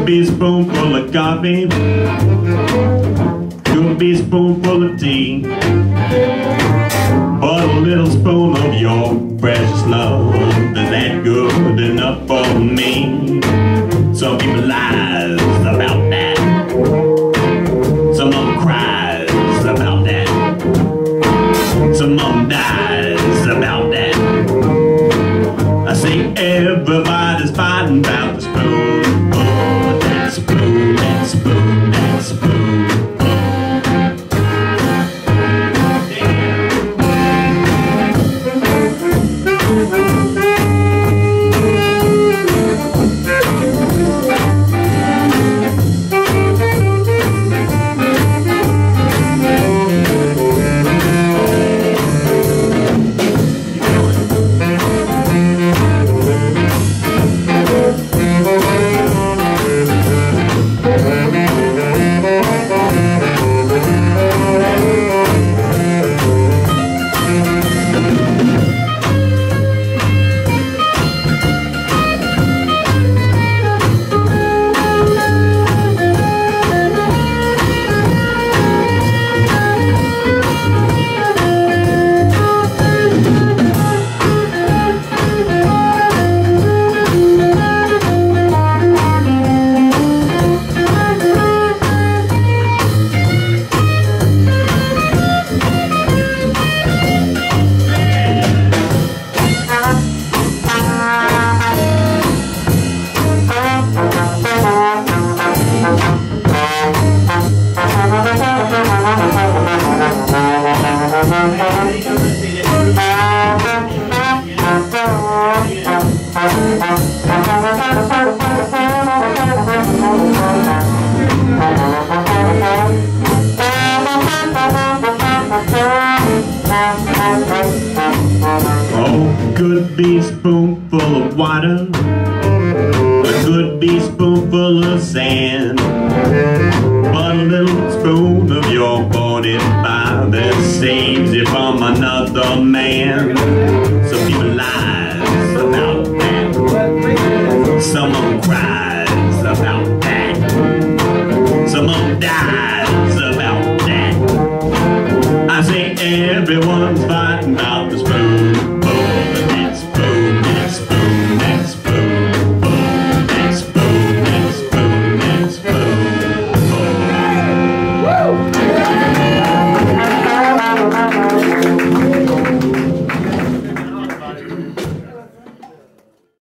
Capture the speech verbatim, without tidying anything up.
be a spoonful of coffee, could be a spoonful of tea, but a little spoon of your precious love, is that good enough for me? Some people lies about that, some of them cries about that, some of them dies about that. I say everybody's fighting about the spoon. Oh, that spoon, that spoon, that spoon. Oh, could be a spoonful of water, or could be a spoonful of sand, but a little spoon of your forty-five that saves you from another man. So